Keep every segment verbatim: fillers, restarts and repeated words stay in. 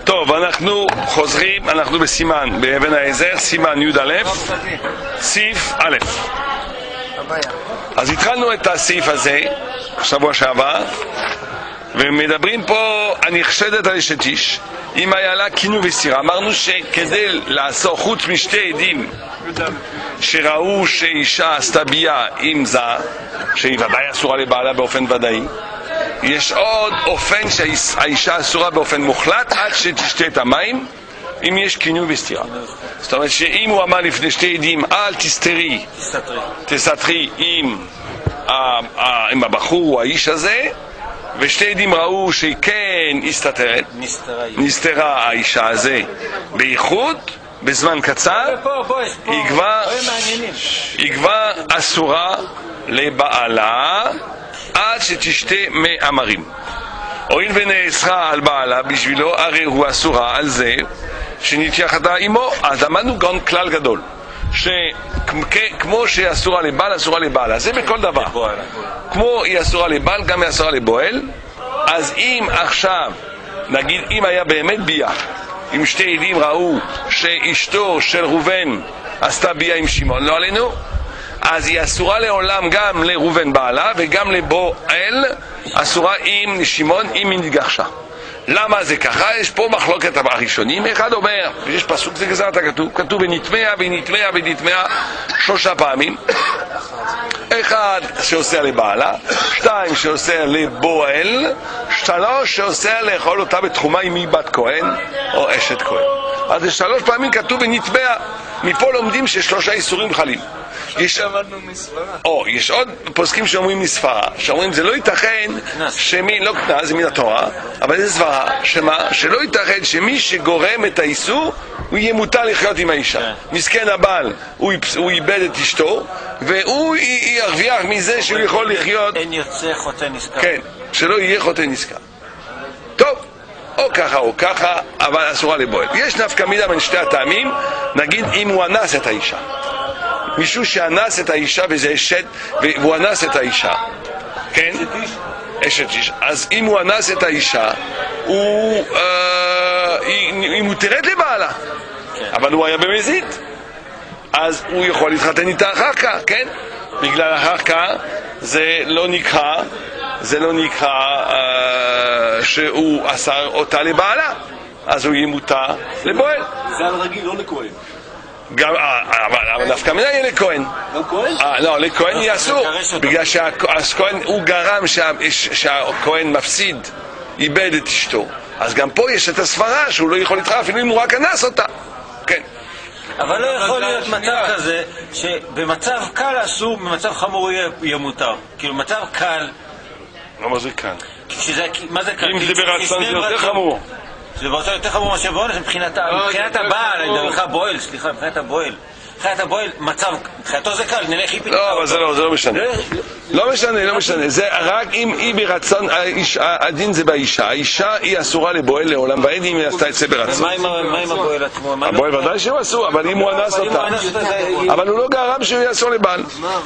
טוב, אנחנו חוזרים, אנחנו בסימן, באבן העזר, סימן י' א', סעיף א'. אז התחלנו את הסעיף הזה, שבוע שעבר, ומדברים פה, הנחשדת על אשת איש, אם היה לה כינוי וסירה. אמרנו שכדי לעשות, חוץ משתי עדים, שראו שאישה עשתה ביה עם זה, שהיא ודאי אסורה לבעלה באופן ודאי, יש עוד אופן שהאישה אסורה באופן מוחלט עד שתשתה את המים, אם יש כינוי וסתירה. זאת אומרת שאם הוא אמר לפני שתי עדים, אל תסתרי, תסתרי עם, עם הבחור או האיש הזה, ושתי עדים ראו שכן הסתתרת, נסתרה האישה הזה בייחוד, בזמן קצר, היא כבר, היא כבר אסורה לבעלה עד שתשתה מאמרים. הואיל ונאסרה על בעלה בשבילו, הרי הוא אסורה על זה שנתייחדה עמו. אז אמרנו גם כלל גדול, שכמו שהיא אסורה לבעל, אסורה לבעלה, זה בכל דבר. כמו היא אסורה לבעל, גם היא אסורה לבועל. אז אם עכשיו, נגיד, אם היה באמת ביה, אם שתי עדים ראו שאשתו של ראובן עשתה ביה עם שמעון, לא עלינו, אז היא אסורה לעולם גם לראובן בעלה וגם לבועל אסורה עם שמעון אם היא נתגרשה. למה זה ככה? יש פה מחלוקת הראשונים. אחד אומר, יש פסוק, זה גזרת הכתוב, כתוב ונטמעה ונטמעה ונטמעה שלושה פעמים. אחד שעושה לבעלה, שתיים שעושה לבועל, שלוש שעושה לאכול אותה בתחומה אם היא בת כהן או אשת כהן. אז זה שלוש פעמים כתוב ונטמעה. מפה לומדים ששלושה איסורים חלים. יש, או, יש עוד פוסקים שאומרים מספרה, שאומרים זה לא ייתכן שמי, לא קטנה, זה מן התורה, אבל זה סברה, שמה? שלא ייתכן שמי שגורם את האיסור הוא יהיה מותר לחיות עם האישה. מסכן הבעל, הוא, הוא איבד את אשתו והוא ירוויח מזה שהוא יכול לחיות. אין יוצא חוטא נזכר. כן, שלא יהיה חוטא נזכר. טוב, או ככה או ככה, אבל אסורה לבועל. יש נפקא מינה בין שתי הטעמים. נגיד אם הוא אנס את האישה, מישהו שאנס את האישה וזה אשת, והוא אנס את האישה, כן? אשת איש. אז אם הוא אנס את האישה, הוא אה, היא מותרת לבעלה, אבל הוא היה במזיד, אז הוא יכול להתחתן איתה אחר כך, כן? בגלל אחר כך זה לא נקרא, זה לא נקרא אה, שהוא אסר אותה לבעלה, אז הוא יהיה מותר לבועל. זה על רגיל, לא לכהן. גם, אבל דווקא מנה יהיה לכהן. גם כהן? לא, לכהן יהיה אסור, בגלל שהכהן הוא גרם שהכהן מפסיד, איבד את אשתו. אז גם פה יש את הסברה שהוא לא יכול להתראה אפילו אם הוא רק אנס אותה. כן. אבל לא יכול להיות מצב כזה שבמצב קל אסור, במצב חמור יהיה מותר. כאילו מצב קל. למה זה קל? מה זה קל? אם זה ברצון זה יותר חמור. זה ברצון יותר חמור מה שבועל, זה מבחינת הבעל, אני מדבר לך בועל, סליחה, מבחינת הבועל. מבחינת הבועל, מצב, מבחינתו זה קל, נלך היפי. לא, אבל זה לא, זה לא משנה. לא משנה, לא משנה. זה רק אם היא ברצון, הדין זה באישה. האישה היא אסורה לבועל לעולם, והעד אם היא עשתה את זה ברצון. ומה עם הבועל עצמו? הבועל ודאי שהוא אסור, אבל אם הוא אנס אותה. אבל הוא לא גרם שהוא יהיה אסור לבעל.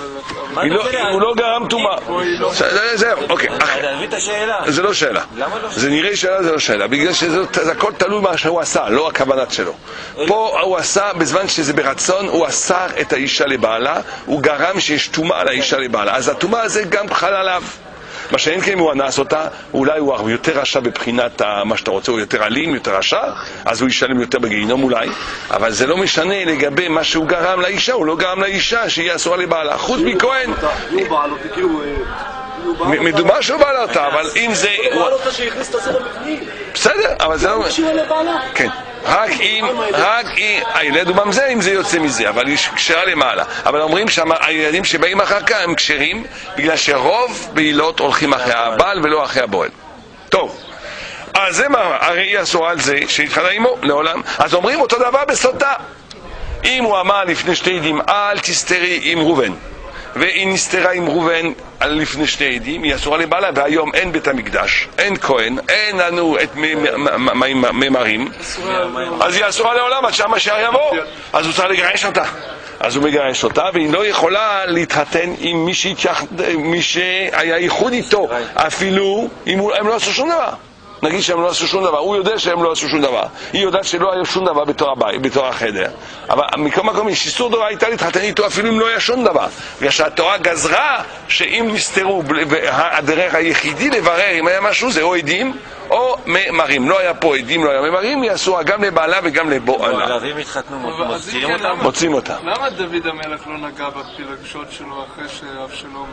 הוא לא גרם טומאה. זהו, אוקיי. זה לא שאלה. זה נראה שאלה, זה לא שאלה. בגלל שזה הכל תלוי מה שהוא עשה, לא הכוונת שלו. פה הוא עשה, בזמן שזה ברצון, הוא אסר את האישה לבעלה, הוא גרם שיש טומאה על האישה לבעלה. אז הטומאה הזה גם חל עליו. מה שאין כן הוא אנס אותה, אולי הוא יותר רשע בבחינת מה שאתה רוצה, הוא יותר אלים, יותר רשע, אז הוא ישלם יותר בגיהינום אולי, אבל זה לא משנה לגבי מה שהוא גרם לאישה, הוא לא גרם לאישה שהיא אסורה לבעלה. חוץ מכהן מדובר שהוא בעלה אותה, אבל אם זה הוא בעלה אותה שהכניס את הסדר בפנים, בסדר, אבל זה לא קשור לבעלה. כן, רק אם, רק אם, הילד הוא ממזר אם זה יוצא מזה, אבל היא קשרה למעלה. אבל אומרים שהילדים שבאים אחר כך הם קשרים, בגלל שרוב בעילות הולכים אחרי הבעל ולא אחרי הבועל. טוב, אז זה מה, הרי היא אסורה על זה שהתחלה עמו לעולם. אז אומרים אותו דבר בסוטה. אם הוא אמר לפני שתי עדים, אל תסתרי עם ראובן, והיא נסתרה עם ראובן לפני שתי עדים, היא אסורה לבעלה, והיום אין בית המקדש, אין כהן, אין לנו את ממרים, אז היא אסורה לעולם עד שהמשיח יבוא, אז הוא צריך לגרש אותה. אז הוא מגרש אותה, והיא לא יכולה להתחתן עם מי שהיה ייחוד איתו, אפילו אם הם לא עשו שום דבר. נגיד שהם לא עשו שום דבר, הוא יודע שהם לא עשו שום דבר, היא יודעת שלא היה שום דבר בתור הבית, בתור החדר, אבל מכל מקום יש איסור דאורייתא הייתה להתחתן איתו אפילו אם לא היה שום דבר, בגלל שהתורה גזרה שאם נסתרו, הדרך היחידי לברר אם היה משהו זה או עדים או ממרים. לא היה פה עדים, לא היה ממרים, יעשו גם לבעלה וגם לבועלה. הערבים התחתנו, מוציאים אותם? מוצאים אותם. למה דוד המלך לא נגע בפילגשות שלו אחרי שאבשלום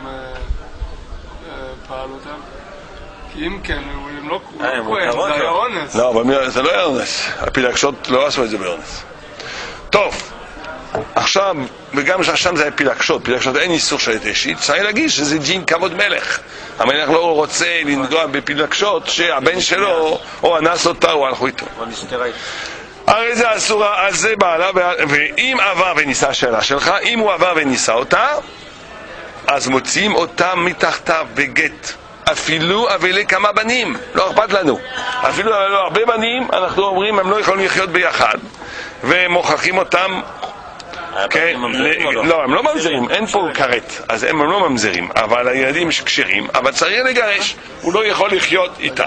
פעל אותם? כי אם כן, הם לא כהן, זה היה אונס. לא, אבל זה לא היה אונס. הפילגשות לא עשו את זה באונס. טוב, עכשיו, וגם שם זה היה פילגשות, פילגשות אין איסור של אשית, צריך להגיד שזה דין כבוד מלך. המלך לא רוצה לנגוע בפילגשות שהבן שלו או אנס אותה או הלכו איתו. הרי זה אסור, אז זה בעלה, ואם עבר וניסה השאלה שלך, אם הוא עבר וניסה אותה, אז מוציאים אותה מתחתיו בגט. אפילו אבלי כמה בנים, לא אכפת לנו. אפילו לא הרבה בנים, אנחנו אומרים, הם לא יכולים לחיות ביחד. ומוכרחים אותם, כן, לא, הם לא ממזרים, אין פה כרת, אז הם לא ממזרים, אבל הילדים כשרים, אבל צריך לגרש, הוא לא יכול לחיות איתה.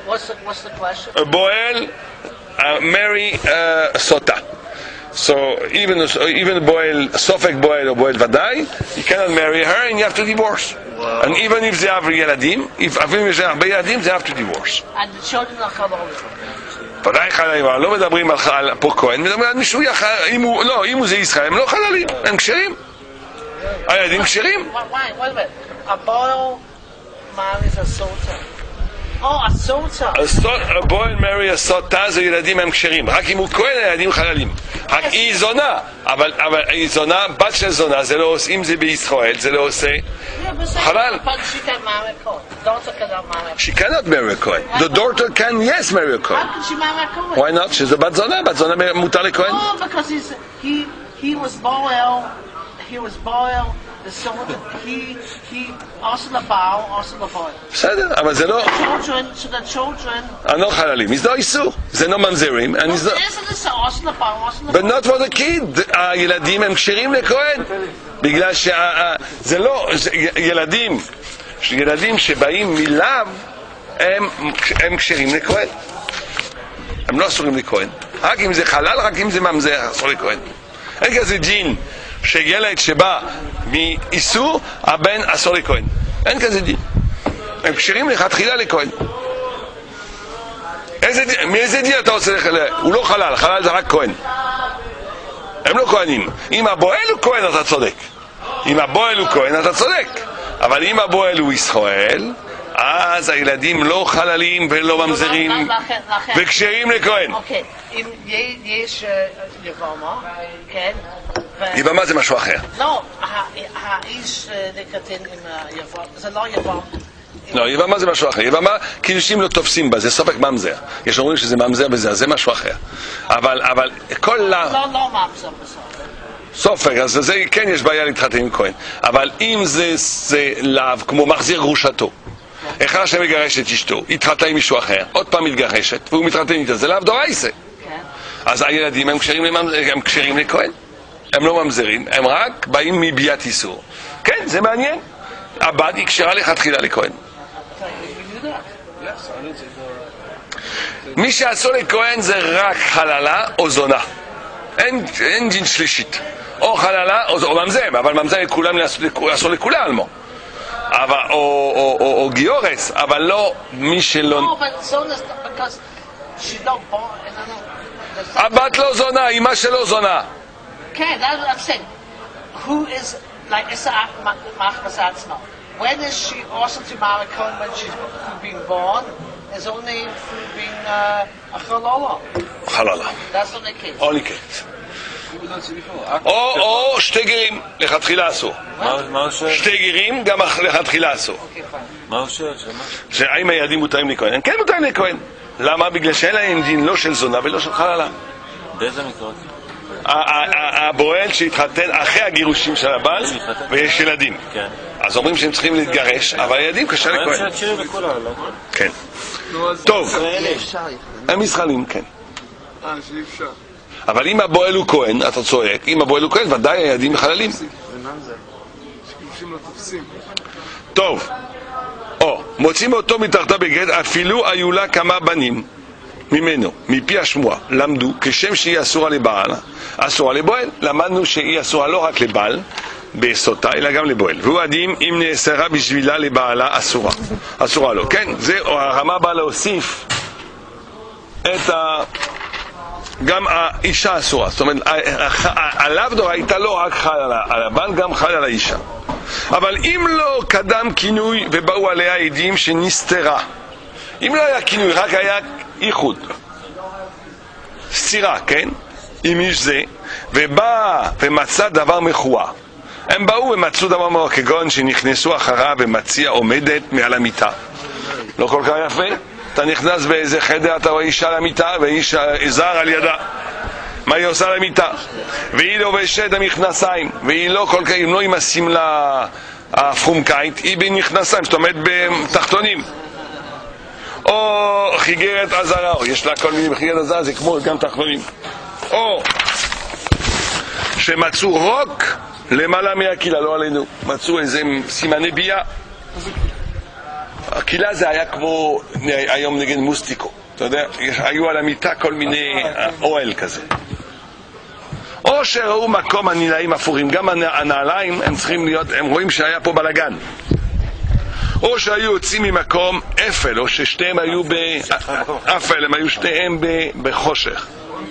בועל, מרי סוטה. So even even boil, sofek boil or boil vadai, you cannot marry her and you have to divorce. Wow. And even if they have ילדים, if even if they have ילדים, they have to divorce. And the children are חללים. ודאי חללים, לא מדברים על פה כהן, מדברים על מישהו יחד, אם הוא, לא, אם הוא זה ישראל, הם לא חללים, הם כשרים. הילדים כשרים. Wait, wait a minute. A boil marries a sota. Oh, a sota. A boil marry a sota זה ילדים הם כשרים, רק אם הוא כהן הילדים חללים. רק היא זונה, אבל היא זונה, בת של זונה, זה לא עושה, אם זה בישראל, זה לא עושה חלל. She cannot marry a Kohen. The daughter can, yes, marry a Kohen. How can she marry a Kohen? Why not? She's a בת זונה, בת זונה מותר לכהן. Oh, because he's, he, he was boil, he was boil, the son, he, he, also the bow, also the boil. בסדר, אבל זה לא... Children, so the children... אני לא חללים, זה לא איסור, זה לא ממזרים. But not for the kid, הילדים הם כשרים לכהן. בגלל שזה לא, ילדים, ילדים שבאים מלאו, הם כשרים לכהן. הם לא אסורים לכהן. רק אם זה חלל, רק אם זה ממזר, אסור לכהן. אין כזה דין שילד שבא מאיסור, הבן אסור לכהן. אין כזה דין. הם כשרים לכתחילה לכהן. מאיזה דין אתה רוצה לחלל? הוא לא חלל, חלל זה רק כהן. הם לא כהנים. אם הבועל הוא כהן אתה צודק. אם הבועל הוא כהן אתה צודק. אבל אם הבועל הוא ישראל, אז הילדים לא חללים ולא ממזרים וכשרים לכהן. אוקיי, אם יש יבמה, כן? יבמה זה משהו אחר. לא, האיש לקטין עם יבמה, זה לא יבמה. לא, יבמה זה משהו אחר. יבמה, קידושים לא תופסים בה, זה סופק ממזר. יש אומרים שזה ממזר בזה, זה משהו אחר. אבל, אבל, כל לה... לא, לא ממזר בסופק. סופק, אז זה כן יש בעיה להתחתן עם כהן. אבל אם זה, זה לאו, כמו מחזיר גרושתו. אחד שמגרש את אשתו, התחתן עם מישהו אחר, עוד פעם מתגרשת, והוא מתחתן איתה, זה לאו דורייתא. אז הילדים הם כשרים, הם כשרים לכהן. הם לא ממזרים, הם רק באים מביאת איסור. כן, זה מעניין. הבת היא כשרה לכתחילה לכהן. מי שעשו לכהן זה רק חללה או זונה. אין, אין דין שלישית. או חללה או, או ממזם, אבל ממזם לכולם אסור לכולם. אבל, או, או, או, או גיורס, אבל לא מי שלא... No, but zona, because she don't born, הבת לא זונה, אמא שלו זונה. כן, that's what I'm saying. Who is, like, it's a machmas now. When is she also to marry Cohen when she's being born? Is only through being uh, a chalala. חללה. That's not the case. Only case. או, או שתי גרים, לכתחילה אסור. מה הוא שואל? שתי גרים, גם לכתחילה אסור. מה הוא שואל? שהאם הילדים מותרים לכהן? כן מותרים לכהן. למה? בגלל שאין להם דין לא של זונה ולא של חללה. באיזה מקרות? הבועל שהתחתן אחרי הגירושים של הבעל ויש ילדים. אז אומרים שהם צריכים להתגרש, אבל הילדים קשה לכהן. כן. טוב. הם ישראלים, כן. אה, שאי אפשר. אבל אם הבועל הוא כהן, אתה צועק, אם הבועל הוא כהן, ודאי הילדים חללים. שקיבושים לא תופסים. טוב. או. מוצאים אותו מתחתיו בגט, אפילו היו לה כמה בנים ממנו, מפי השמועה, למדו, כשם שהיא אסורה לבעל, אסורה לבועל. למדנו שהיא אסורה לא רק לבעל, בסוטה, אלא גם לבועל. והוא עדים אם נאסרה בשבילה לבעלה אסורה. אסורה לו. כן, זה הרמה באה להוסיף את ה... גם האישה אסורה. זאת אומרת, עליו דאורייתא לא רק חל על הבעל, גם חל על האישה. אבל אם לא קדם כינוי ובאו עליה עדים שנסתרה, אם לא היה כינוי, רק היה איחוד, סתירה, כן? עם איש זה, ובא ומצא דבר מכוער. הם באו ומצאו דבר מכוער, כגון שנכנסו אחריו ומציע עומדת מעל המיטה. לא כל כך יפה? אתה נכנס באיזה חדר, אתה רואה אישה על המיטה ואיש זר על ידה. מה היא עושה על המיטה? והיא לובשת המכנסיים, והיא לא כל כך, אם לא עם השמלה הפרומקאית, היא במכנסיים, זאת אומרת בתחתונים. או חיגרת עזרה, או יש לה כל מיני חיגרת עזרה, זה כמו גם תחתונים. או שמצאו רוק למעלה מהקהילה, לא עלינו, מצאו איזה סימני בייה. הקהילה זה היה כמו היום נגד מוסטיקו, אתה יודע, היו על המיטה כל מיני אוהל כזה. או שראו מקום הנעליים אפורים, גם הנעליים הם צריכים להיות, הם רואים שהיה פה בלגן. או שהיו יוצאים ממקום אפל, או ששתיהם היו באפל, הם היו שתיהם בחושך.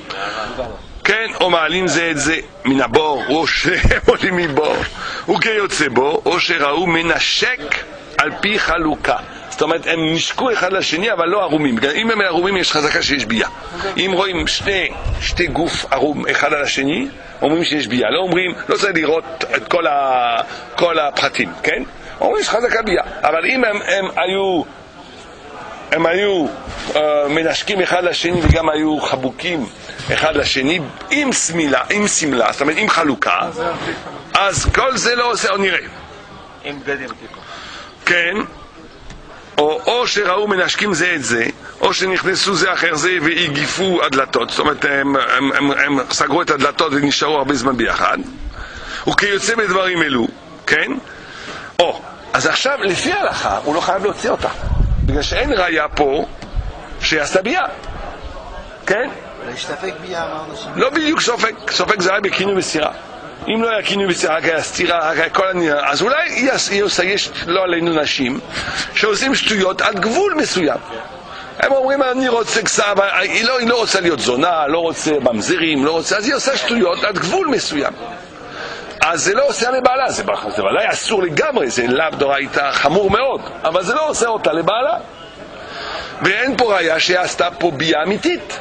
כן, או מעלים זה את זה מן הבור, או שהם עולים מבור, וכיוצא בו, או שראו מנשק על פי חלוקה. זאת אומרת, הם נשקו אחד לשני, אבל לא ערומים. אם הם ערומים, יש חזקה שיש בייה. אם רואים שתי, שתי גוף ערום אחד על השני, אומרים שיש בייה. לא אומרים, לא צריך לראות את כל, ה, כל הפרטים, כן? אומרים יש חזקה בייה. אבל אם הם, הם היו, הם היו uh, מנשקים אחד לשני, וגם היו חבוקים אחד לשני, עם סמילה, עם סמלה, זאת אומרת, עם חלוקה, אז כל זה לא עושה, או נראה. עם בגדים טיפה. כן, או, או שראו מנשקים זה את זה, או שנכנסו זה אחר זה והגיפו הדלתות, זאת אומרת הם, הם, הם, הם סגרו את הדלתות ונשארו הרבה זמן ביחד, וכיוצא בדברים אלו, כן? או, אז עכשיו לפי ההלכה הוא לא חייב להוציא אותה, בגלל שאין ראיה פה שעשתה בייה, כן? להשתפק בייה אמרנו ש... לא בדיוק סופק, סופק זה היה בכינוי וסירה. אם לא היה כינוי וסירה, רק היה סתירה, רק היה כל הנראה, אז אולי יש לא עלינו נשים שעושים שטויות עד גבול מסוים. הם אומרים, אני רוצה כסה, אבל היא לא, היא לא רוצה להיות זונה, לא רוצה ממזירים, לא רוצה, אז היא עושה שטויות עד גבול מסוים. אז זה לא עושה לבעלה, זה, זה ודאי אסור לגמרי, זה לאו דאורייתא חמור מאוד, אבל זה לא עושה אותה לבעלה. ואין פה ראיה שעשתה פה בייה אמיתית.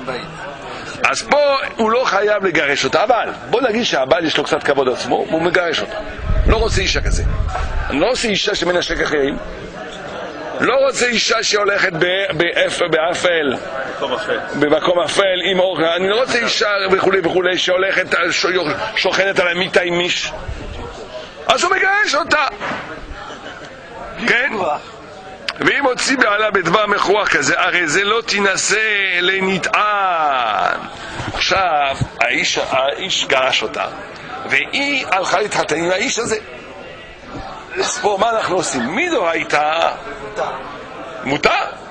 אז פה הוא לא חייב לגרש אותה, אבל בוא נגיד שהבעל יש לו קצת כבוד עצמו והוא מגרש אותה. לא רוצה אישה כזה. אני לא רוצה אישה שמנשק אחרים, לא רוצה אישה שהולכת באפל, באפל, במקום אפל עם אור, אני לא רוצה אישה וכולי וכולי שהולכת, שוכנת על המיטה עם מיש, אז הוא מגרש אותה, כן? ואם הוציא בעלה בדבר מכוח כזה, הרי זה לא תנסה לנטען. עכשיו האיש, האיש גרש אותה והיא הלכה להתחתן עם האיש הזה. אז פה מה אנחנו עושים? מדאורייתא מותר,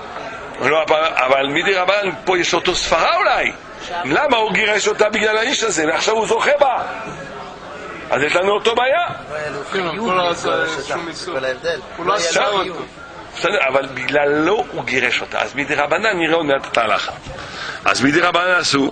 אבל מדרבנן פה יש אותו ספרה אולי. למה הוא גירש אותה? בגלל האיש הזה, ועכשיו הוא זוכה בה, אז יש לנו אותו בעיה. הוא לא עשה שום איסור, הוא לא עשה אותו, אבל בגללו הוא גירש אותה. אז מדרבנן נראה עוד מעט את ההלכה. אז מדרבנן עשו,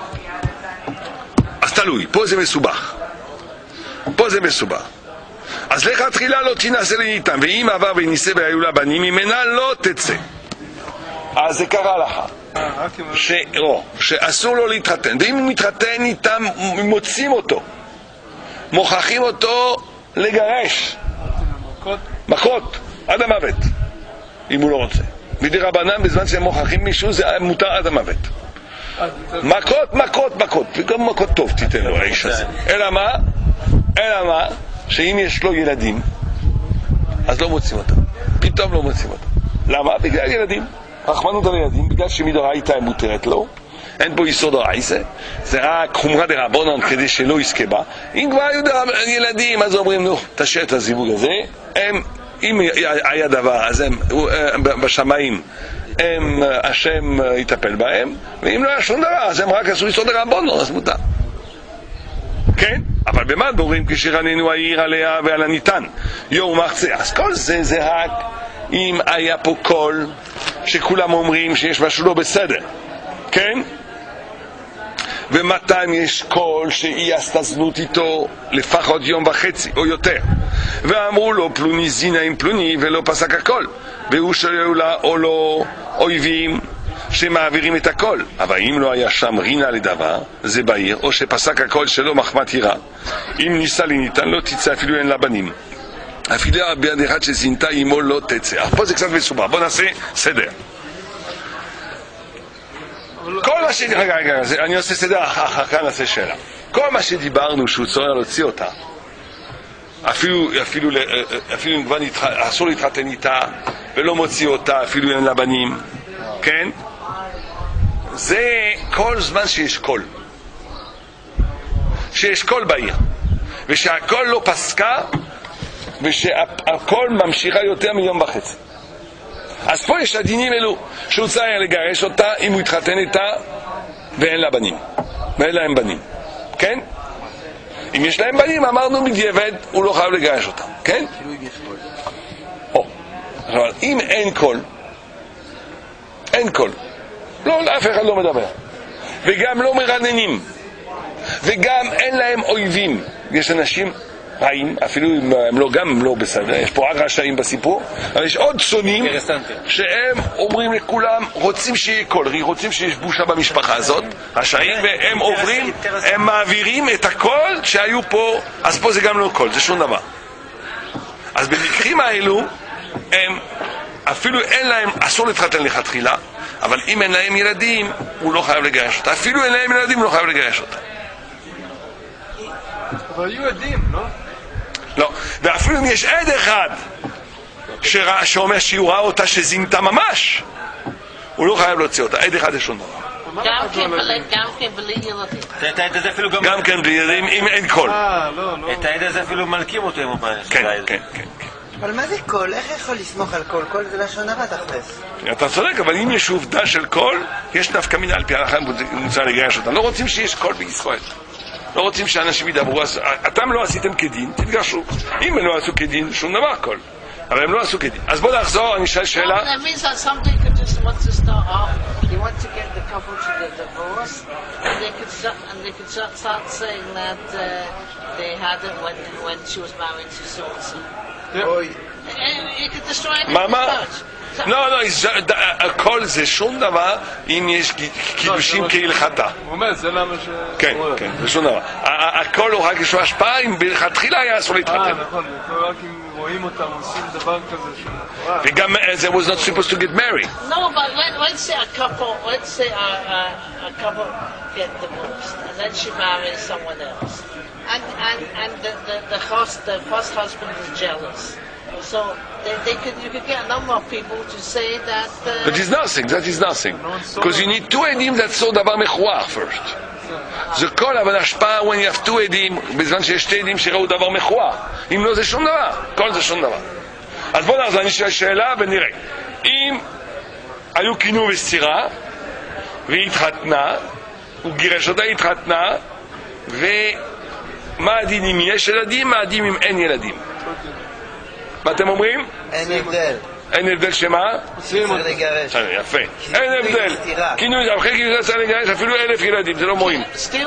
אז תלוי, פה זה מסובך, פה זה מסובך. אז לכתחילה לא תנסה לניתם, ואם עבר וניסה והיו לה בנים, ממנה לא תצא. אז זה קרה לך ש... לא, שאסור לו להתחתן, ואם הוא מתחתן איתם מוצאים אותו, מוכרחים אותו לגרש מכות עד המוות אם הוא לא רוצה. מדרבנן בזמן שהם מוכרחים מישהו זה מותר עד המוות. מכות, מכות, מכות, וגם מכות טוב תיתן לו האיש הזה. אלא מה? אלא מה? שאם יש לו ילדים אז לא מוצאים אותם, פתאום לא מוצאים אותם. למה? בגלל ילדים, רחמנות על ילדים, בגלל שמדאורייתא מותרת לו, אין פה יסוד דאורייתא, זה רק חומרא דרבנן כדי שלא יזכה בה. אם כבר היו ילדים אז אומרים נו תשאיר את הזיווג הזה, הם אם היה דבר, אז הם בשמיים, הם, השם יטפל בהם, ואם לא היה שום דבר, אז הם רק עשו איסור דרבנן, אז מותר. כן? אבל במה דברים כשרננו העיר עליה ועל הניתן יום מחצה? אז כל זה זה רק אם היה פה קול שכולם אומרים שיש משהו לא בסדר, כן? ומתי יש קול שהיא עשתה זנות איתו לפחות יום וחצי או יותר, ואמרו לו פלוני זינה עם פלוני ולא פסק הכל, והוא שללו לה או לא אויבים שמעבירים את הכל. אבל אם לא היה שם רינה לדבר, זה בעיר, או שפסק הכל שלא מחמת ירה, אם ניסה לי ניתן לא תצא אפילו אין לה בנים, אפילו ביד אחד שזינתה עמו לא תצא. פה זה קצת מסובך, בוא נעשה סדר. כל מה ש... רגע, רגע, אני עושה סדר, אחר כך נעשה שאלה. כל מה שדיברנו שהוא צריך להוציא אותה, אפילו, אפילו, אפילו אם כבר אסור להתחתן איתה ולא מוציא אותה, אפילו אין לה בנים, כן? זה כל זמן שיש קול, שיש קול בעיר, ושהקול לא פסקה, ושהקול ממשיכה יותר מיום וחצי. אז פה יש הדינים אלו, שהוא צריך לגרש אותה אם הוא יתחתן איתה ואין לה בנים, ואין להם בנים, כן? אם יש להם בנים, אמרנו בדיעבד, הוא לא חייב לגרש אותם, כן? או, אבל אם אין קול, אין קול, לא, אף אחד לא מדבר, וגם לא מרננים, וגם אין להם אויבים. יש אנשים רעים, אפילו אם הם לא, גם הם לא בסדר, יש פה רק רשעים בסיפור, אבל יש עוד שונים שהם אומרים לכולם, רוצים שיהיה קול, רוצים שיש בושה במשפחה הזאת, רשעים, והם עוברים, הם מעבירים את הקול שהיו פה, אז פה זה גם לא קול, זה שום דבר. אז במקרים האלו, הם אפילו אין להם, אסור להתחתן לכתחילה, אבל אם אין להם ילדים, הוא לא חייב לגרש אותה. אפילו אין להם ילדים, הוא לא חייב לגרש אותה. אבל היו עדים, לא? לא, ואפילו אם יש עד אחד שראה, שאומר שהיא ראה אותה שזינתה ממש, הוא לא חייב להוציא אותה. עד אחד זה שום דבר. גם כן בלי ילדים. את העד הזה אפילו גם... גם כן בלי ילדים, אם אין קול. את העד הזה אפילו מלכים אותו, אם הוא פעם. כן, כן, כן. אבל מה זה קול? איך יכול לסמוך על קול? קול זה לשון הרע תכלס. אתה צודק, אבל אם יש עובדה של קול, יש נפקא מינה על פי ההלכה מוצא לגרש אותה. לא רוצים שיש קול בישראל. לא רוצים שאנשים ידברו. אתם לא עשיתם כדין, תתגרשו. אם הם לא עשו כדין, שום דבר קול. אבל הם לא עשו כדין. אז בוא נחזור, אני אשאל שאלה. That means that somebody could just want to start off, they want to get the couple to the divorce, and they could start, and they could start saying that uh, they had it when when she was married to so and so. You could destroy the marriage. לא, לא, הכל זה שום דבר אם יש קידושים כהלכתה. הוא אומר, זה למה ש... כן, כן, זה שום דבר. הכל הוא רק יש לו השפעה אם בהתחילה היה אסור להתחתן. אה, נכון, רק אם רואים אותם עושים דבר כזה ש... וגם זה was not supposed to get married. No, but let's say a couple, let's say a couple get divorced and then she marries someone else. And and and the the the host, the first husband is jealous. So they, they could, you could get a number of people to say that... Uh, that is nothing, that is nothing. Because you need two עדים that saw דבר מכוער first. זה כל אבל השפעה when you have two עדים, בזמן שיש שתי עדים שראו דבר מכוער. אם לא זה שום דבר, כל זה שום דבר. אז בוא נחזור, אני שואל שאלה ונראה. אם היו כינוי וסתירה, והיא התחתנה, הוא גירש אותה, היא התחתנה, ומה הדין אם יש ילדים, מה הדין אם אין ילדים? מה אתם אומרים? אין הבדל. אין הבדל שמה? צריך לגרש. יפה. אין הבדל. כינוי, אחרי כינוי צריך לגרש אפילו אלף ילדים, זה לא מורים.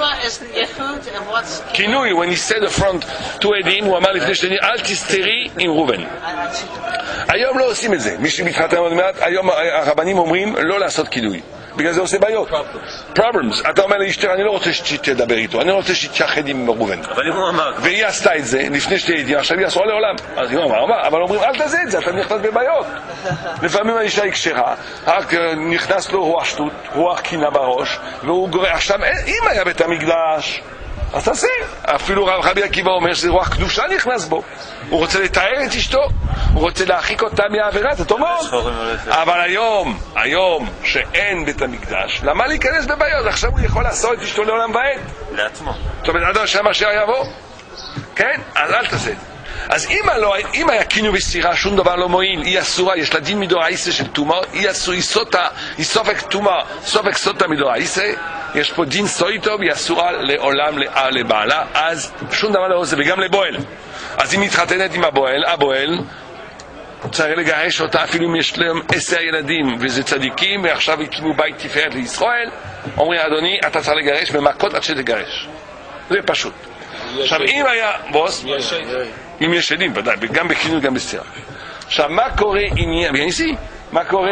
כינוי, when he said the front to עדים, הוא אמר לפני שני, אל תסתרי עם ראובן. היום לא עושים את זה. מי שמתחתן עוד מעט, היום הרבנים אומרים לא לעשות כינוי. בגלל זה עושה בעיות. Problems. אתה אומר לאשתך, אני לא רוצה שתדבר איתו, אני לא רוצה שתשחד עם ראובן. אבל אם הוא אמר... והיא עשתה את זה לפני שתי עדים, עכשיו היא אסורה לעולם. אז היא אמרה, אבל אומרים, אל תעשה את זה, אתה נכנס בבעיות. לפעמים האישה היא כשרה, רק נכנס לו רוח שטות, רוח קינה בראש, והוא גורא, עכשיו, אם היה בית המקדש, אז תעשה. אפילו רבי עקיבא אומר שזה רוח קדושה נכנס בו. הוא רוצה לתאר את אשתו, הוא רוצה להרחיק אותה מהעבירה, זה טוב מאוד. אבל היום, היום שאין בית המקדש, למה להיכנס בבעיות? עכשיו הוא יכול לעשות את אשתו לעולם ועד. לעצמו. זאת אומרת, עד השם אשר יבוא. כן? אז אל תעשה את זה. אז אם, לא, אם היה קינו וסירה, שום דבר לא מועיל, היא אסורה, יש לה דין מדורייסה של תומה, היא אסורה, היא סוטה, היא סופק תומה, סופק סוטה מדורייסה, יש פה דין סויטו, והיא אסורה לעולם לבעלה, אז שום דבר לא עושה, וגם לבועל. אז היא מתחתנת עם הבועל, הבועל צריך לגרש אותה, אפילו אם יש להם עשר ילדים, וזה צדיקים, ועכשיו הקימו בית תפארת לישראל, אומרים, אדוני, אתה צריך לגרש במכות עד שתגרש. זה פשוט. עכשיו, אם היה בוס, אם יש עדים, ודאי, גם בקינו וגם בסתירה. עכשיו, מה קורה אם יש, מה קורה,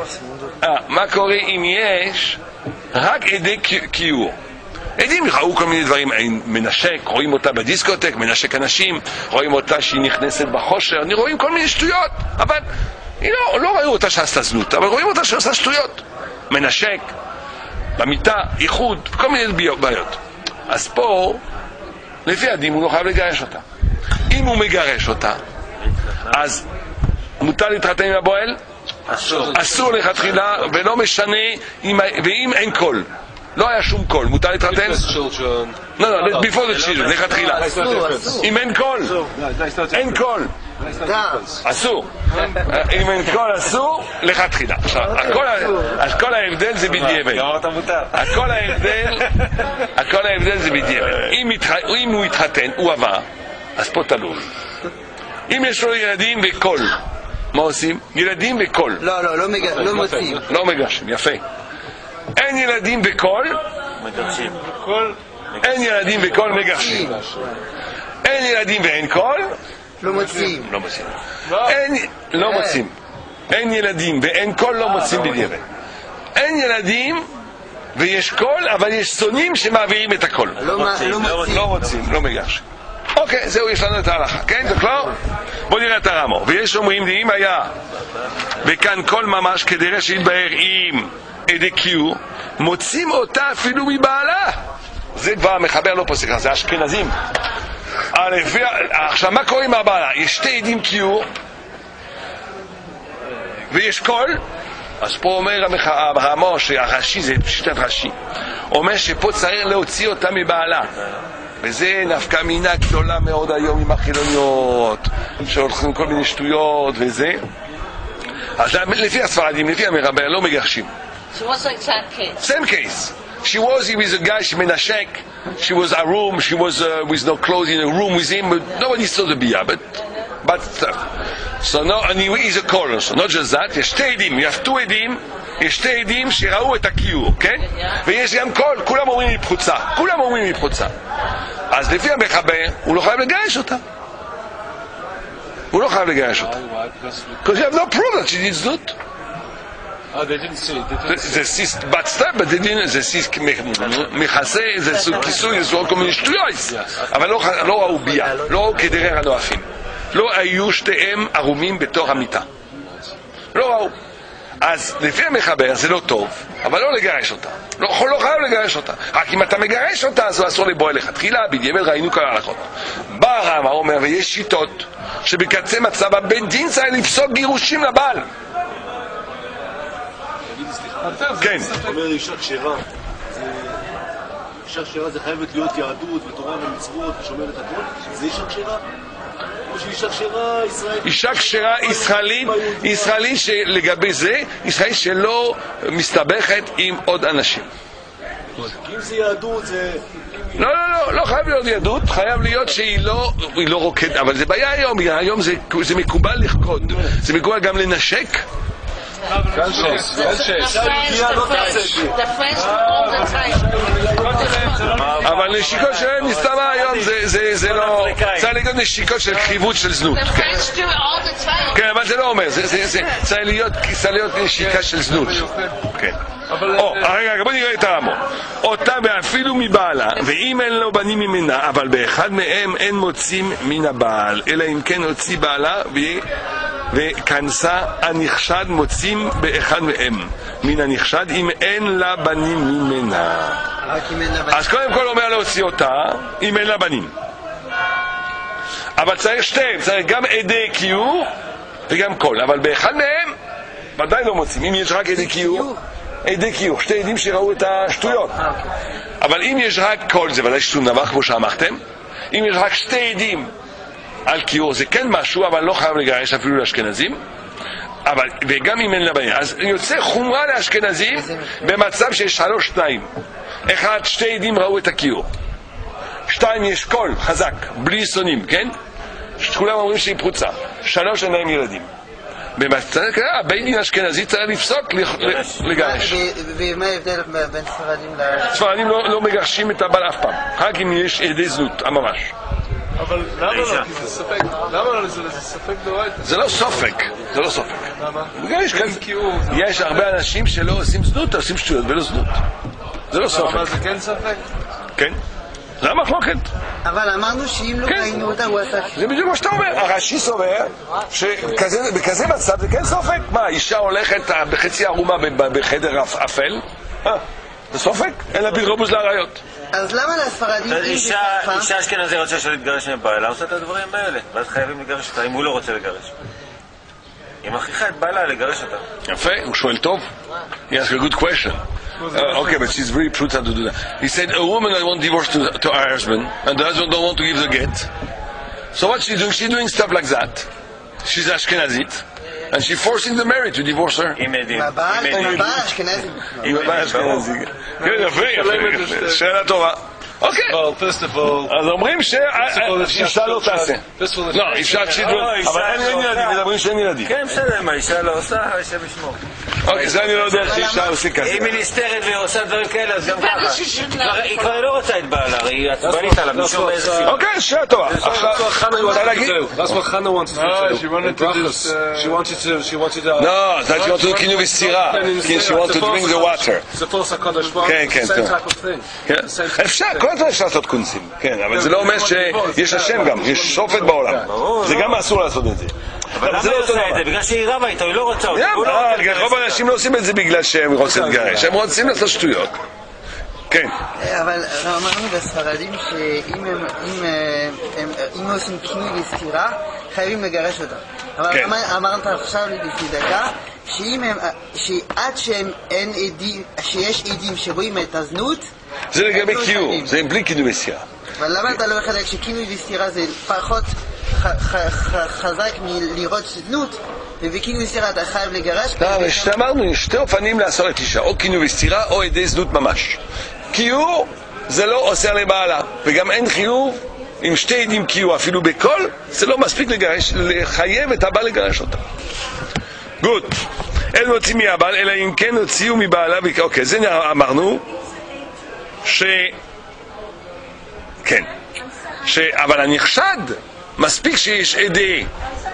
מה קורה אם יש רק עדי קיור? עדים ראו כל מיני דברים, מנשק, רואים אותה בדיסקוטק, מנשק אנשים, רואים אותה שהיא נכנסת בחושר, אני רואים כל מיני שטויות, אבל לא, לא ראו אותה שעשתה זנות, אבל רואים אותה שעושה שטויות, מנשק, במיטה, איחוד, כל מיני בעיות. אז פה, לפי הדין הוא לא חייב לגרש אותה. אם הוא מגרש אותה, אז מותר להתחתן עם הבועל? אסור. אסור לכתחילה, ולא משנה, ואם אין קול. לא היה שום קול, מותר להתחתן? לא, לא, before the children, לכתחילה. אם אין קול, אין קול. אסור. אם אין קול אסור, לכתחילה. אז כל ההבדל זה בדיעבד. הכל ההבדל, הכל ההבדל זה בדיעבד. אם הוא התחתן, הוא עבר, אז פה תלוי. אם יש לו ילדים וקול, מה עושים? ילדים וקול. לא, לא, לא מוצאים. לא מגרשים, יפה. אין ילדים וקול, מגרשים. אין ילדים וקול, מגרשים. אין ילדים ואין קול, לא מוצאים. לא מוצאים. אין, לא מוצאים. אין ילדים ואין קול, לא מוצאים בדיעבד. אין ילדים ויש קול, אבל יש שונאים שמעבירים את הקול. לא מוצאים. לא מוצאים, לא מגרשים. אוקיי, זהו, יש לנו את ההלכה, כן? זה כבר? בוא נראה את הרמו. ויש אומרים, אם היה וכאן קול ממש כדרך שהתבהר עם עדי קיור, מוצאים אותה אפילו מבעלה. זה כבר המחבר לא פוסק, זה אשכנזים. עכשיו, מה קורה עם הבעלה? יש שתי עדים קיור ויש קול. אז פה אומר הרמו שהרש"י, זה פשיטת רש"י, אומר שפה צריך להוציא אותה מבעלה. וזה נפקא מינה גדולה מאוד היום עם החילוניות שהולכים כל מיני שטויות וזה. אז לפי הספרדים, לפי המרבר, לא מגרשים. So what's the exact case? Same case. She was with a guy, she menashek. She was a room, she was uh, with no clothes in a room with him, but nobody saw the bia, but but uh, so no, and he is a caller, so not just that. יש שתי עדים, you have two עדים, יש שתי עדים שראו את הקיור, כן? ויש גם קול, כולם אומרים מפחוצה, כולם אומרים מפחוצה. אז לפי המחבר, הוא לא חייב לגרש אותה. הוא לא חייב לגרש אותה. Because you have no proof that she did זנות. Oh, they didn't see. They didn't זה סיס, but step, but they didn't, זה סיס מכסה, זה סוג כיסוי, זה סוג כל מיני שטויות. אבל לא ראו ביה, לא ראו כדרר הנואפים. לא היו שתיהם ערומים בתוך המיטה. לא ראו. אז לפי המחבר זה לא טוב, אבל לא לגרש אותה. לא, לא חייב לגרש אותה. רק אם אתה מגרש אותה, אז הוא אסור לבועל לכתחילה, בדיעבד ראינו כל ההלכות. בא הרב אומר, ויש שיטות שבקצה מצב הבית דין צריך לפסוק גירושים לבעל. כן. זאת אומרת, אישה כשרה, אישה כשרה זה חייבת להיות יהדות ותורה ומצוות ושומרת הכל? זה אישה כשרה? או שאישה כשרה ישראלית? אישה כשרה ישראלית, ישראלית שלגבי זה, ישראלית שלא מסתבכת עם עוד אנשים. אם זה יהדות זה... לא, לא, לא, לא חייב להיות יהדות, חייב להיות שהיא לא, היא לא רוקדת, אבל זה בעיה היום, היום זה, זה מקובל לחקוד, זה מקובל גם לנשק. אבל נשיקות שלהם נסתמה היום זה לא, צריך להיות נשיקות של קריבות של זנות. כן, אבל זה לא אומר, צריך להיות נשיקה של זנות. רגע, בוא נראה את הרמו. אותה ואפילו מבעלה, ואם אין לו בנים ממנה, אבל באחד מהם אין מוצאים מן הבעל, אלא אם כן הוציא בעלה וכנסה הנחשד מוצאים באחד מהם מן הנחשד אם אין לה בנים ממנה. אז קודם כל אומר להוציא אותה אם אין לה בנים, אבל צריך שתיים, צריך גם עדי קיור וגם קול, אבל באחד מהם ודאי לא מוצאים. אם יש רק עדי קיור, עדי קיור, שתי עדים שראו את השטויות, אבל אם יש רק קול זה ודאי שום דבר כמו שאמרתם. אם יש רק שתי עדים על כיור זה כן משהו, אבל לא חייב לגרש אפילו לאשכנזים, אבל, וגם אם אין לה בעיה. אז יוצא חומרה לאשכנזים במצב שיש שלוש תנאים. אחד, שתי עדים ראו את הכיור. שתיים, יש קול חזק, בלי סונים, כן? כולם אומרים שהיא פרוצה. שלוש, אין להם ילדים. במצב כזה, הבית דין אשכנזי צריך לפסוק לגרש. ומה ההבדל בין ספרדים ל... ספרדים לא מגרשים את הבעל אף פעם, רק אם יש עדי זנות, ממש. אבל למה לא? כי זה ספק. למה לא? זה ספק דורייתא. זה לא סופק, זה לא סופק. למה? יש הרבה אנשים שלא עושים זנות, עושים שטויות ולא זנות. זה לא סופק. אבל זה כן ספק? כן. זה המחלוקת. אבל אמרנו שאם לא ראינו אותה הוא עשה... זה בדיוק מה שאתה אומר. הרש"י סובר שבכזה מצב זה כן סופק. מה, אישה הולכת בחצי ערומה בחדר אפל? זה סופק? אין לה בלרובוז להראיות. אז למה לספרדים... אישה אשכנזי רוצה שלהתגרש מבעלה, עושה את הדברים האלה, ואז חייבים לגרש אותה, אם הוא לא רוצה לגרש. היא מכריחה את בעלה לגרש אותה. יפה, הוא שואל טוב. He asked a good question. Uh, okay, but she's very prudent to do that. He said, a woman that wants divorce to, to her husband, and the husband don't want to give the get. So what's she doing? She's doing stuff like that. She's Ashkenazit, and she's forcing the married to divorce her. עם עדים. עם הבעל אשכנזי. עם הבעל אשכנזי. כן, יפה, יפה. שאלה טובה. אוקיי. אז אומרים שאישה לא תעשה. לא, אישה שידור. אבל אין ילדים, מדברים שאין ילדים. כן, בסדר, מה אישה לא עושה, אישה בשמו. אוקיי, זה אני לא יודע שאישה עושה כזה. אם היא נסתרת ועושה דברים כאלה, אז גם ככה. היא כבר לא רוצה את בעלה, היא עצבנית עליו, משום באיזה סיבה. אוקיי, שאלה טובה. עכשיו, אתה להגיד? That's what Hannah wanted to do. She wanted to just... She wanted to... She wanted to... No, that she wanted to כינוי וסירה. She wanted to drink the water. זה פורס הקודש ברוך. כן, כן, Same טוב. type of thing. אפשר, כל הזמן אפשר לעשות קונסים. כן, אבל זה לא אומר שיש השם גם, יש שופט בעולם. זה גם אסור לעשות את זה. אבל למה היא עושה את זה? בגלל שהיא רבה איתו, היא לא רוצה אותה. רוב האנשים לא עושים את זה בגלל שהם רוצים לגרש, הם רוצים לעשות שטויות. כן. אבל אמרנו בספרדים שאם הם עושים כינוי וסתירה, חייבים לגרש אותה. אבל אמרת עכשיו לפני דקה, שעד שיש עדים שרואים את הזנות, זה לגבי קיור, זה בלי כינוי וסתירה. אבל למה אתה לא מחלק שכינוי וסתירה זה פחות חזק מלראות זנות, ובכינוי וסתירה אתה חייב לגרש? לא, שאמרנו, יש שתי אופנים לאסור את אישה, או כינוי וסתירה או עדי זנות ממש. קיור זה לא אוסר לבעלה, וגם אין חיוב עם שתי עדים קיור, אפילו בכל, זה לא מספיק לגרש, לחייב את הבעל לגרש אותה. גוד. אין מוצאים מהבעל, אלא אם כן הוציאו מבעלה, אוקיי, זה אמרנו, ש... כן. ש... אבל הנחשד, מספיק שיש עדי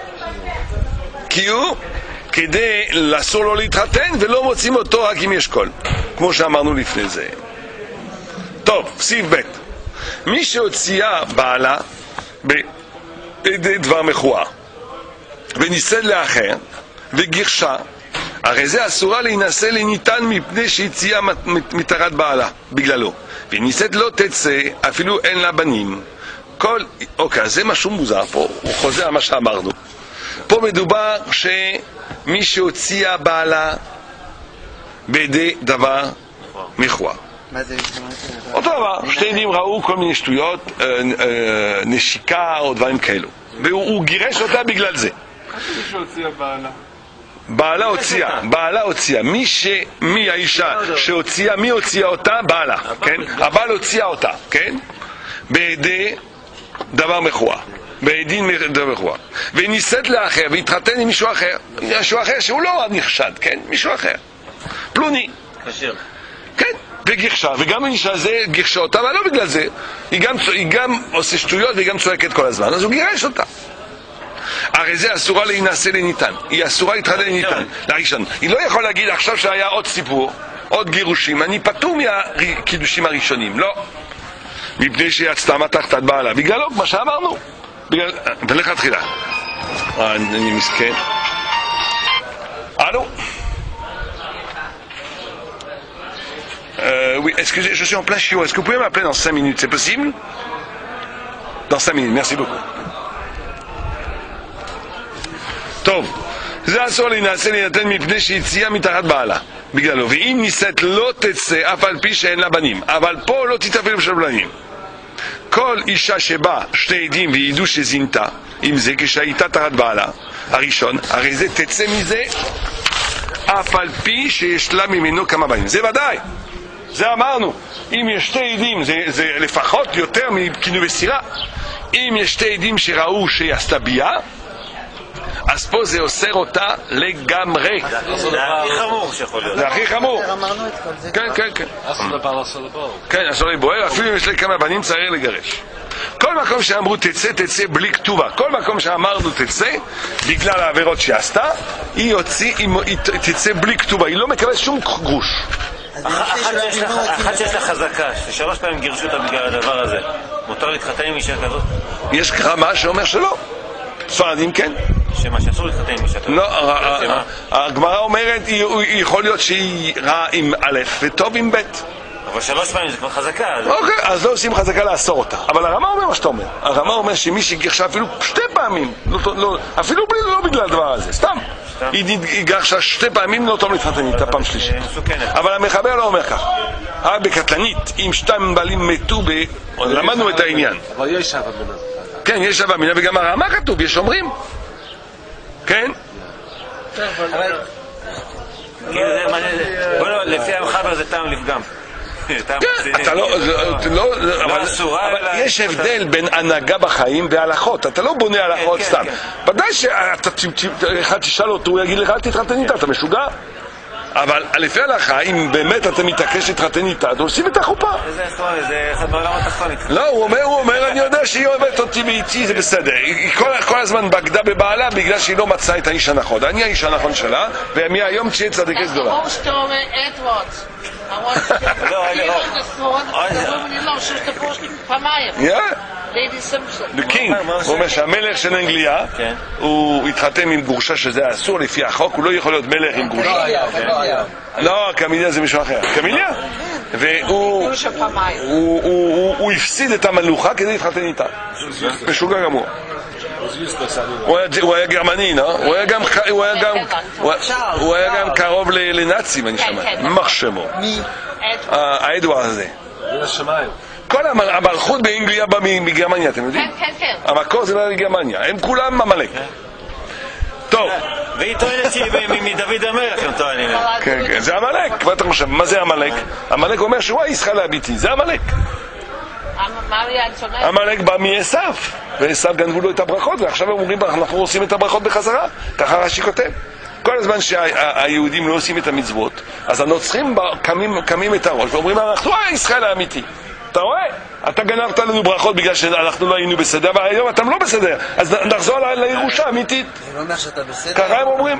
קיור, כדי לאסור לו להתחתן, ולא מוצאים אותו רק אם יש קול. כמו שאמרנו לפני זה. טוב, סעיף ב' מי שהוציאה בעלה בעדי דבר מכוער ונישאת לאחר וגירשה, הרי זה אסורה להינשא לניתן מפני שהציעה מתחת בעלה בגללו, ונישאת לא תצא אפילו אין לה בנים. כל... אוקיי, זה משהו מוזר פה, הוא חוזר על מה שאמרנו. פה מדובר שמי שהוציאה בעלה בעדי דבר מכוער. מה זה? אותו דבר, שתי עדים ראו כל מיני שטויות, נשיקה או דברים כאלו, והוא גירש אותה בגלל זה. מי שהוציאה בעלה? בעלה הוציאה, בעלה הוציאה. מי ש... מי האישה שהוציאה, מי הוציאה אותה? בעלה, כן? הבעל הוציאה אותה, כן? בעדי דבר מכוער, בעדין דבר מכוער, ונישאת לאחר והתחתן עם מישהו אחר, מישהו אחר שהוא לא נחשד, כן? מישהו אחר, פלוני, כשר, כן? וגירשה, וגם האישה הזה גירשה אותה, אבל לא בגלל זה, היא גם, היא גם עושה שטויות והיא גם צועקת כל הזמן, אז הוא גירש אותה. הרי זה אסורה להינשא לניתן, היא אסורה להתחתן לניתן, לראשון. היא לא יכולה להגיד עכשיו שהיה עוד סיפור, עוד גירושים, אני פטור מהקידושים הראשונים, לא. מפני שהיא יצאה מתחת בעלה, בגללו, מה שאמרנו, בגלל... ולך תחילה. אני מסכן. Allô? Euh, oui, excusez, je suis en plein chiot. Est-ce que vous pouvez m'appeler dans cinq minutes? C'est possible? Dans cinq minutes, merci beaucoup. טוב, זה אסור להינשא להינתן מפני שהציעה מתחת בעלה בגללו, ואם נישאת לא תצא אף על פי שאין לה בנים, אבל פה לא תתאפל בשל בנים. כל אישה שבאה שתי עדים וידעו שזינתה עם זה כשהייתה תחת בעלה הראשון, הרי זה תצא מזה אף על פי שיש לה ממנו כמה בנים. זה ודאי, זה אמרנו, אם יש שתי עדים זה, זה לפחות יותר מכינוי וסירה. אם יש שתי עדים שראו שהיא עשתה בייה, אז פה זה אוסר אותה לגמרי. זה הכי חמור שיכול להיות. זה הכי חמור. כן, כן, כן. כן, אסור לבוער, אפילו אם יש לי כמה בנים צריך לגרש. כל מקום שאמרו תצא, תצא בלי כתובה. כל מקום שאמרנו תצא, בגלל העבירות שעשתה, היא תצא בלי כתובה. היא לא מקבלת שום גרוש. אחת שיש לה חזקה, ששלוש פעמים גירשו אותה בגלל הדבר הזה, מותר להתחתן עם אישה כזאת? יש רמה שאומר שלא. ספרדים כן. שמה שאסור להתחתן עם אישה כזאת? לא, הגמרא אומרת, יכול להיות שהיא רעה עם א' וטוב עם ב'. אבל שלוש פעמים זה כבר חזקה. אוקיי, אז לא עושים חזקה לאסור אותה. אבל הרמה אומר מה שאתה אומר. הרמה אומר שמי שגירשה אפילו שתי פעמים, אפילו לא בגלל הדבר הזה, סתם. היא גרשה שתי פעמים, לא טוב להתחתן איתה פעם שלישית. אבל המחבר לא אומר כך. רק בקטלנית, אם שתיים בעלים מתו, למדנו את העניין. אבל יש שווה מינה. כן, יש שווה מינה, וגם הרמה כתוב, יש אומרים. כן? לפי המחבר זה טעם לפגם. אתה לא, אבל יש הבדל בין הנהגה בחיים והלכות. אתה לא בונה הלכות סתם. ודאי שאחד תשאל אותו, הוא יגיד לך אל תתחתן איתה, אתה משוגע. אבל לפי ההלכה, אם באמת אתה מתעקש להתחתן איתה, אתה עושים את החופה. זה אחד בעולם התחתון. לא, הוא אומר, הוא אומר, אני יודע שהיא אוהבת אותי ואיתי, זה בסדר. היא כל הזמן בגדה בבעלה בגלל שהיא לא מצאה את האיש הנכון. אני האיש הנכון שלה, ומהיום תהיה צדיקת גדולה. קינג, הוא אומר שהמלך של אנגליה הוא התחתן עם גרושה שזה אסור לפי החוק, הוא לא יכול להיות מלך עם גרושה. לא, קמיליה זה מישהו אחר. קמיליה? והוא הפסיד את המלוכה כדי להתחתן איתה. משוגע גמור. הוא היה גרמני, לא? הוא היה גם קרוב לנאצים, אני שמע. מה שמו? האדוארד הזה. כל המלכות באנגליה באה מגרמניה, אתם יודעים? כן, כן, כן. המקור זה לא מגרמניה, הם כולם עמלק. טוב. והיא טוענת שהיא מדוד המלך, הם טוענים. כן, כן, זה עמלק. כבר אתה חושב, מה זה עמלק? עמלק אומר שהוא הישכה להביטי, זה עמלק. עמלק בא מעשיו, ועשיו גנבו לו את הברכות, ועכשיו הם אומרים, אנחנו עושים את הברכות בחזרה. ככה רש"י כותב. כל הזמן שהיהודים לא עושים את המצוות, אז הנוצרים קמים את הראש ואומרים, אנחנו הישראל האמיתי. אתה רואה? אתה גנבת לנו ברכות בגלל שאנחנו לא היינו בסדר, אבל היום אתם לא בסדר, אז נחזור לירושה האמיתית. זה לא אומר שאתה בסדר. ככה הם אומרים.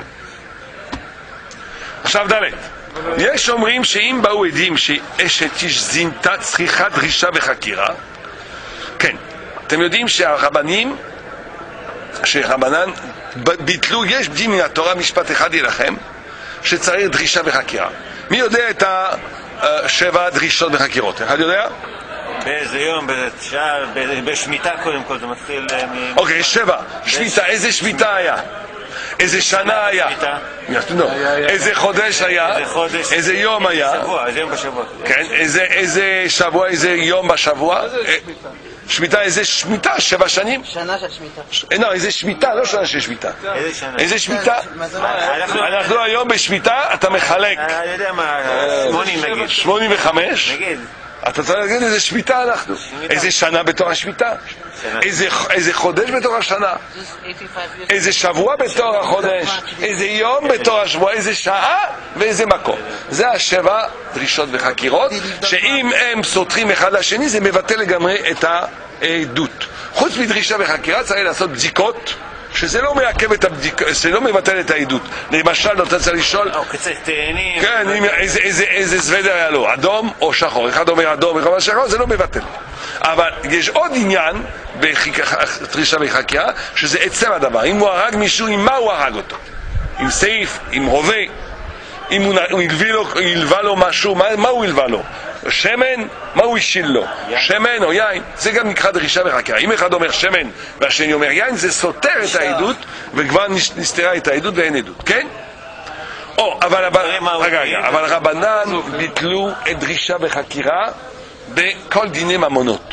עכשיו ד' יש אומרים שאם באו עדים שאשת איש זינתה צריכה דרישה וחקירה, כן, אתם יודעים שהרבנים, שרבנן ביטלו, יש דין מן התורה משפט אחד ילכם, שצריך דרישה וחקירה. מי יודע את השבע דרישות וחקירות? אחד יודע? באיזה יום, באיזה שעה, בשמיטה קודם כל, זה מתחיל... אוקיי, שבע. שמיטה, איזה שמיטה היה? איזה שנה היה? איזה חודש היה? איזה יום היה? איזה יום בשבוע. כן, איזה שבוע, איזה יום בשבוע? שמיטה, איזה שמיטה? שבע שנים? שנה של שמיטה. לא, איזה שמיטה, לא שנה של שמיטה. איזה שנה? איזה שמיטה? אנחנו היום בשמיטה, אתה מחלק. אני יודע מה, שמונים נגיד. שמונים וחמש? נגיד. אתה צריך להגיד איזה שמיטה אנחנו. איזה שנה בתור השמיטה? איזה חודש בתור השנה? איזה שבוע בתור החודש? איזה יום בתור השבוע? איזה שעה ואיזה מקום? זה השבע דרישות וחקירות, שאם הם סותרים אחד לשני זה מבטל לגמרי את העדות. חוץ מדרישה וחקירה צריך לעשות בדיקות שזה לא מעכב את הבדיקה, זה לא מבטל את העדות. למשל, אתה צריך לשאול... או קצת תאנים... כן, איזה סוודר היה לו, אדום או שחור. אחד אומר אדום, אחד אומר שחור, זה לא מבטל. אבל יש עוד עניין בדרישה וחקירה, שזה עצם הדבר. אם הוא הרג מישהו, עם מה הוא הרג אותו? עם סעיף, עם רובה, אם הוא ילווה לו משהו, מה הוא ילווה לו? שמן, מה הוא השיל לו? שמן או יין? זה גם נקרא דרישה וחקירה. אם אחד אומר שמן והשני אומר יין, זה סותר את העדות וכבר נסתרה את העדות ואין עדות, כן? או, אבל אבל רבנן ביטלו את דרישה וחקירה בכל דיני ממונות.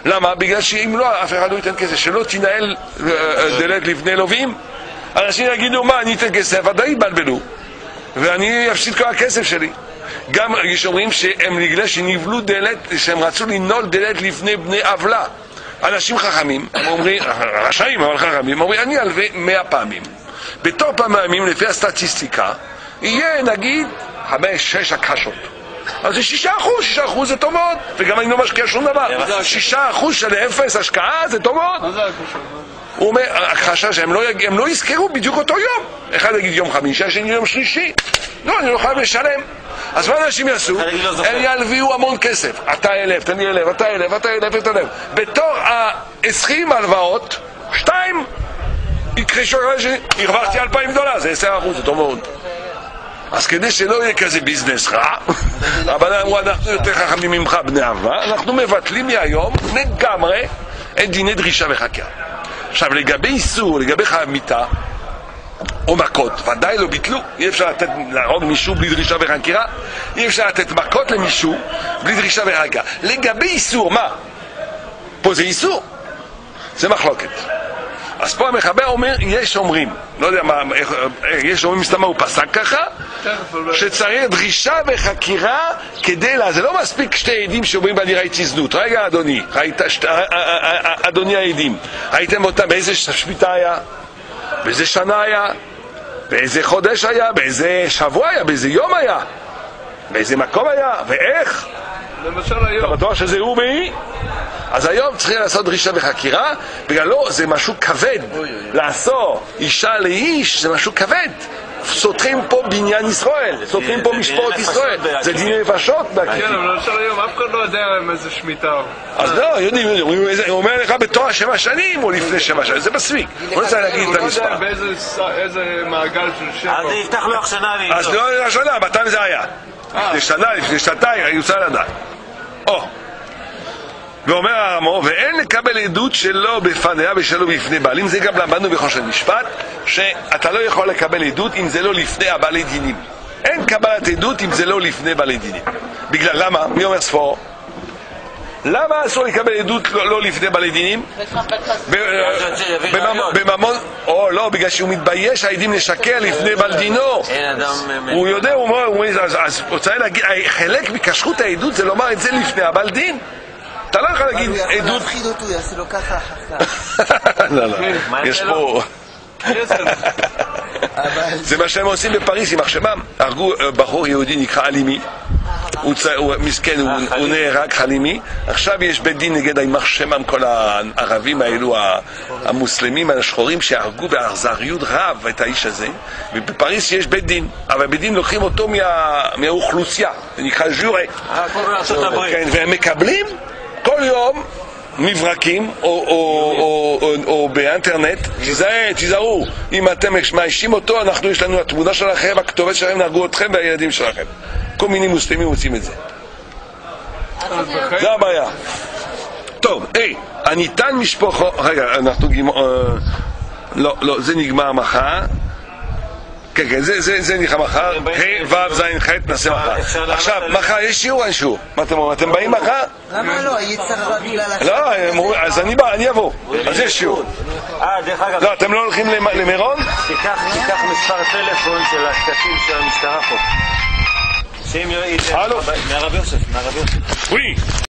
למה? בגלל שאם לא, אף אחד לא ייתן כסף, שלא תנהל דלת לפני לווים. אנשים יגידו, מה, אני אתן כסף, ודאי יתבלבלו, ואני אפסיד כל הכסף שלי. גם יש אומרים שהם בגלל שנבלו דלת, שהם רצו לנעול דלת לפני בני עוולה. אנשים חכמים, הם אומרים, רשעים אבל חכמים, אומרים, אני אלווה מאה פעמים. בתור פעמים, לפי הסטטיסטיקה, יהיה נגיד חמש, שש הקשות. אז זה שישה אחוז, שישה אחוז זה טוב מאוד, וגם אני לא משקיע שום דבר. שישה אחוז של אפס השקעה זה טוב מאוד. מה זה הקשה? הוא אומר, החשש שהם לא, הם לא יזכרו בדיוק אותו יום. אחד יגיד יום חמישי, השני יום שלישי. לא, אני לא חייב לשלם. אז מה אנשים יעשו? הם ילביאו המון כסף. אתה אלף, תן לי אלף, אתה אלף, אתה אלף, אתה אלף. בתור ה-עשרים הלוואות, שתיים, יקרשו רשי, הרווחתי אלפיים דולר, זה עשרה אחוז, זה טוב מאוד. אז כדי שלא יהיה כזה ביזנס רע, אבל אמרו, אנחנו יותר חכמים ממך בני עוולה, אנחנו מבטלים מהיום לגמרי את דיני דרישה וחקירה. עכשיו, לגבי איסור, לגבי חייב מיתה, או מכות, ודאי לא ביטלו. אי אפשר לתת להרוג מישהו בלי דרישה וחקירה, אי אפשר לתת מכות למישהו בלי דרישה וחקירה. לגבי איסור, מה? פה זה איסור, זה מחלוקת. אז פה המחבר אומר, יש אומרים, לא יודע מה, יש אומרים סתם מה הוא פסק ככה, שצריך דרישה וחקירה כדי לה, זה לא מספיק שתי עדים שאומרים אני ראיתי זנות. רגע אדוני, ראית, שת, אדוני העדים, ראיתם אותם באיזה שביתה היה? באיזה שנה היה? באיזה חודש היה? באיזה שבוע היה? באיזה יום היה? באיזה מקום היה? ואיך? למשל היום. אתה בטוח שזה הוא והיא? אז היום צריכים לעשות דרישה וחקירה, בגלל לא, זה משהו כבד. לעשות אישה לאיש זה משהו כבד. סותרים פה בניין ישראל, סותרים פה משפחות ישראל, זה דיני נפשות. כן, אבל למשל היום אף אחד לא יודע עם איזה שמיטה. אז לא, יודעים, הוא אומר לך בתור שבע שנים או לפני שבע שנים, זה מספיק. הוא לא צריך להגיד את המספר. הוא לא יודע באיזה מעגל של שבע. אז יפתח לו שנה. אז לא שנה, מתי זה היה? לפני שנה, לפני שנתיים, אני רוצה לדעת. או ואומר הרמו, ואין לקבל עדות שלא בפניה ושלא בפני בעלים. זה גם למדנו בחושן משפט, שאתה לא יכול לקבל עדות אם זה לא לפני הבעלי דינים. אין קבלת עדות אם זה לא לפני בעלי דינים. בגלל למה? מי אומר ספור? למה אסור לקבל עדות לא לפני בעלי דינים? בממון, או לא, בגלל שהוא מתבייש העדים לשקר לפני בעל דינו. הוא יודע, הוא אומר, אז רוצה להגיד, חלק מכשרות העדות זה לומר את זה לפני הבעל דין. אתה לא יכול להגיד עדות... הוא יכול להפחיד אותו, יעשה לו ככה אחר. לא, לא, יש פה... זה מה שהם עושים בפריז עם מחשבם. הרגו בחור יהודי נקרא חלימי, הוא מסכן, הוא נהרג חלימי. עכשיו יש בית דין נגד עם שמם כל הערבים האלו המוסלמים השחורים שהרגו באכזריות רב את האיש הזה. ובפריז יש בית דין, אבל בית דין לוקחים אותו מהאוכלוסייה, זה נקרא ז'ורה, והם מקבלים כל יום מברקים או, או, או, או, או באינטרנט. תיזהרו, אם אתם מאשים אותו, אנחנו יש לנו התמונה שלכם, הכתובת שלכם, נהרגו אתכם והילדים שלכם. כל מיני מוסלמים רוצים את זה. זה הבעיה. טוב, היי, הניתן משפחו... רגע, אנחנו גמר... לא, לא, זה נגמר מחר. כן, כן, זה, זה, זה נראה מחר. היי, ו' ז' ח' נעשה מחר. עכשיו, מחר יש שיעור, אין שיעור. מה אתם אומרים? אתם באים מחר? למה לא? היצר הרע בגלל... לא, אז אני בא, אני אבוא. אז יש שיעור. לא, אתם לא הולכים למירון? תיקח מספר טלפון של השקטים של המשטרה פה. הלו? מהרב יוסף, מהרב יוסף. וואי.